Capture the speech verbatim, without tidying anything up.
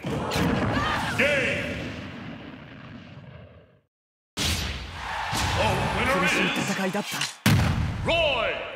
Game. Oh, winner is 苦しい戦いだった。 Roy.